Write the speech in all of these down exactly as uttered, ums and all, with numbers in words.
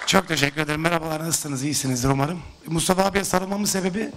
Çok teşekkür ederim. Merhabalar, nasılsınız? İyisinizdir umarım. Mustafa abiye sarılmamın sebebi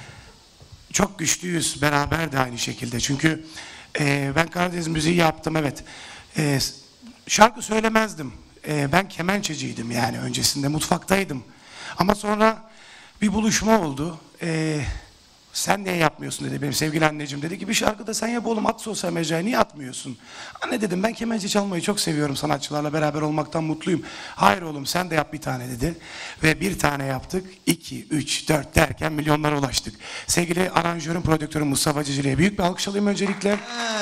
çok güçlüyüz. Beraber de aynı şekilde. Çünkü e, ben Karadeniz müziği yaptım, evet. E, şarkı söylemezdim. E, ben kemençeciydim yani öncesinde. Mutfaktaydım. Ama sonra bir buluşma oldu. E, sen niye yapmıyorsun dedi benim sevgili anneciğim. Dedi ki bir şarkı da sen yap oğlum, at sosyal mecraya, niye atmıyorsun? Anne dedim, ben kemençe çalmayı çok seviyorum, sanatçılarla beraber olmaktan mutluyum. Hayır oğlum sen de yap bir tane dedi. Ve bir tane yaptık. iki, üç, dört derken milyonlara ulaştık. Sevgili aranjörüm, prodüktörüm Mustafa Cicili'ye büyük bir alkış alayım öncelikle.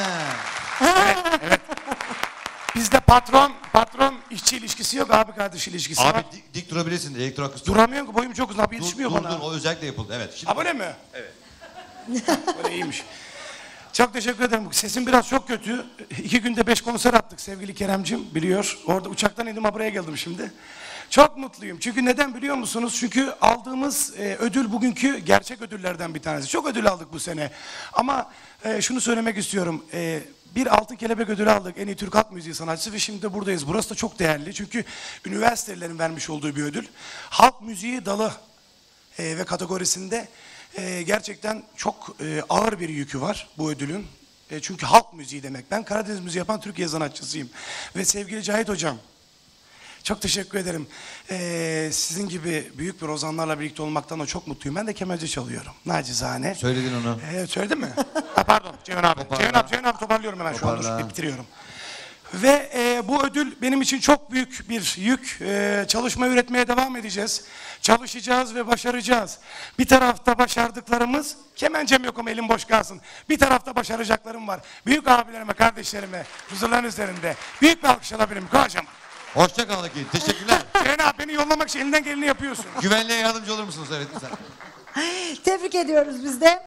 Evet, evet. Bizde patron, patron işçi ilişkisi yok, abi kardeş ilişkisi Abi var. dik, dik durabilirsin de elektro akustik. Duramıyorum ki, boyum çok uzun abi, Dur, yetişmiyor dur, bana. dur, o özellikle yapıldı, evet. Şimdi Ha böyle mi? Evet. Böyle iyiymiş. Çok teşekkür ederim. Sesim biraz çok kötü. İki günde beş konser attık sevgili Keremcim, biliyor. Orada uçaktan indim, ha buraya geldim şimdi. Çok mutluyum. Çünkü neden biliyor musunuz? Çünkü aldığımız e, ödül bugünkü gerçek ödüllerden bir tanesi. Çok ödül aldık bu sene. Ama e, şunu söylemek istiyorum. E, bir Altın Kelebek ödülü aldık. En iyi Türk halk müziği sanatçısı ve şimdi de buradayız. Burası da çok değerli. Çünkü üniversitelerin vermiş olduğu bir ödül. Halk müziği dalı e, ve kategorisinde e, gerçekten çok e, ağır bir yükü var bu ödülün. E, çünkü halk müziği demek. Ben Karadeniz müziği yapan Türkiye sanatçısıyım. Ve sevgili Cahit Hocam, çok teşekkür ederim. Ee, sizin gibi büyük bir ozanlarla birlikte olmaktan da çok mutluyum. Ben de kemençe çalıyorum. Nacizane. söyledin onu. Ee, söyledin mi? Ha, pardon Ceyhun abi. Toparla. Ceyhun abi, Ceyhun abi toparlıyorum hemen Toparla. şu anda. Bitiriyorum. Ve e, bu ödül benim için çok büyük bir yük. E, çalışma üretmeye devam edeceğiz. Çalışacağız ve başaracağız. Bir tarafta başardıklarımız, kemencem yok ama elim boş kalsın. Bir tarafta başaracaklarım var. Büyük abilerime, kardeşlerime, huzurların üzerinde. Büyük bir alkış alabilirim. Kocaman. Hoşça kal Aki. Teşekkürler. Ceyhun abi, beni yollamak için elinden geleni yapıyorsun. Güvenliğe yardımcı olur musunuz? Evet. Sen. Tebrik ediyoruz biz de.